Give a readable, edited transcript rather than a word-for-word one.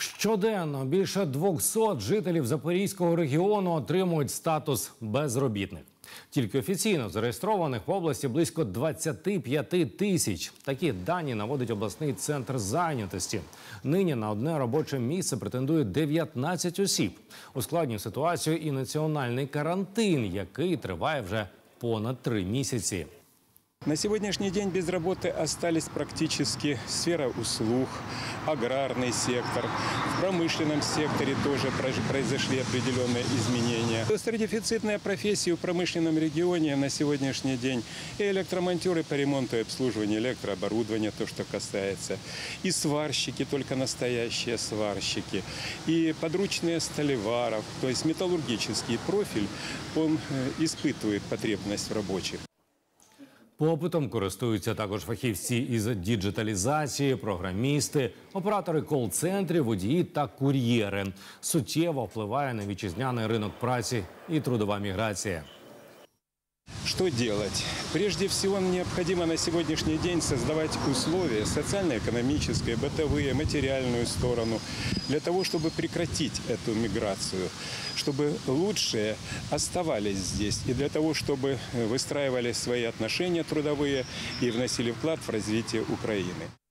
Щоденно більше 200 жителів Запорізького регіону отримують статус безробітних. Тільки офіційно зареєстрованих в області близько 25 тисяч. Такі дані наводить обласний центр зайнятості. Нині на одне робоче місце претендує 19 осіб. Ускладнює ситуацію і національний карантин, який триває вже понад 3 місяці. На сегодняшний день без работы остались практически сфера услуг, аграрный сектор. В промышленном секторе тоже произошли определенные изменения. Остродефицитная профессия в промышленном регионе на сегодняшний день и электромонтеры по ремонту и обслуживанию электрооборудования, то, что касается, и сварщики, только настоящие сварщики, и подручные столеваров, то есть металлургический профиль, он испытывает потребность в рабочих. Попитом користуються також фахівці із діджиталізації, програмісти, оператори кол-центрів, водії та кур'єри. Суттєво впливає на вітчизняний ринок праці і трудова міграція. Что делать? Прежде всего, необходимо на сегодняшний день создавать условия социально-экономические, бытовые, материальную сторону, для того, чтобы прекратить эту миграцию, чтобы лучшие оставались здесь, и для того, чтобы выстраивали свои отношения трудовые и вносили вклад в развитие Украины.